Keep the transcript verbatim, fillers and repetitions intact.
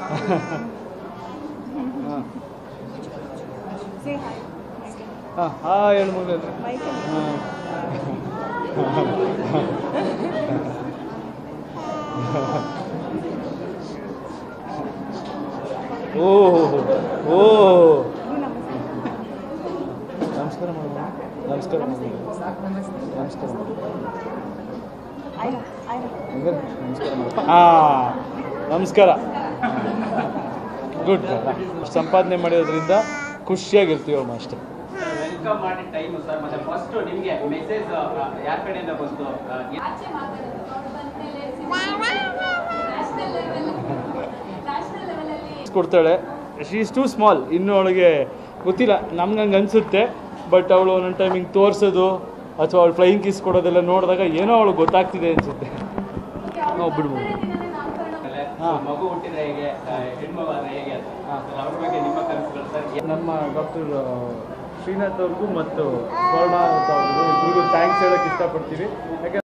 ಹಾಂ ಹಾಂ ಹೇಳು ಮಗು ಹಾಂ ಓ ಓ ನಮಸ್ಕಾರ ಮೇಡಮ್ ನಮಸ್ಕಾರ ನಮಸ್ಕಾರ ನಮಸ್ಕಾರ ಹಾಂ ನಮಸ್ಕಾರ ಗುಡ್ ಸಂಪಾದನೆ ಮಾಡಿರೋದ್ರಿಂದ ಖುಷಿಯಾಗಿರ್ತೀವಮ್ಮ ಅಷ್ಟೇ. ವೆಲ್ಕಮ್ ಮಾಡಿ ಟೈಮ್ ಸರ್. ಮತ್ತೆ ಫಸ್ಟ್ ನಿಮಗೆ ಮೆಸೇಜ್ ಯಾರ ಕಡೆಯಿಂದ ಬಂತು? ಕೊಡ್ತಾಳೆ. ಶಿ ಈಸ್ ಟೂ ಸ್ಮಾಲ್, ಇನ್ನೂ ಅವಳಿಗೆ ಗೊತ್ತಿಲ್ಲ, ನಮ್ಗೆ ಹಂಗೆ ಅನಿಸುತ್ತೆ. ಬಟ್ ಅವಳು ಒಂದೊಂದು ಟೈಮ್ ಹಿಂಗೆ ತೋರಿಸೋದು ಅಥವಾ ಅವಳು ಫ್ಲೈಯಿಂಗ್ ಕಿಸ್ ಕೊಡೋದೆಲ್ಲ ನೋಡಿದಾಗ ಏನೋ ಅವಳು ಗೊತ್ತಾಗ್ತಿದೆ ಅನಿಸುತ್ತೆ. ನಾವು ಬಿಡ್ಬೋದು. ಹಾಂ, ಮಗು ಹುಟ್ಟಿದ್ರೆ ಹೇಗೆ, ಹೆಣ್ಮಗು ಆದರೆ ಹೇಗೆ ಅಂತ ಅವ್ರ ಬಗ್ಗೆ ನಿಮ್ಮ ಕನಸುಗಳು ಸರ್? ನಮ್ಮ ಡಾಕ್ಟರ್ ಶ್ರೀನಾಥ್ ಅವ್ರಿಗೂ ಮತ್ತು ಸ್ವರ್ಣ ಅವ್ರಿಗೂ ಇಬ್ಬರಿಗೂ ಥ್ಯಾಂಕ್ಸ್ ಹೇಳೋಕ್ಕೆ ಇಷ್ಟಪಡ್ತೀವಿ. ಯಾಕೆ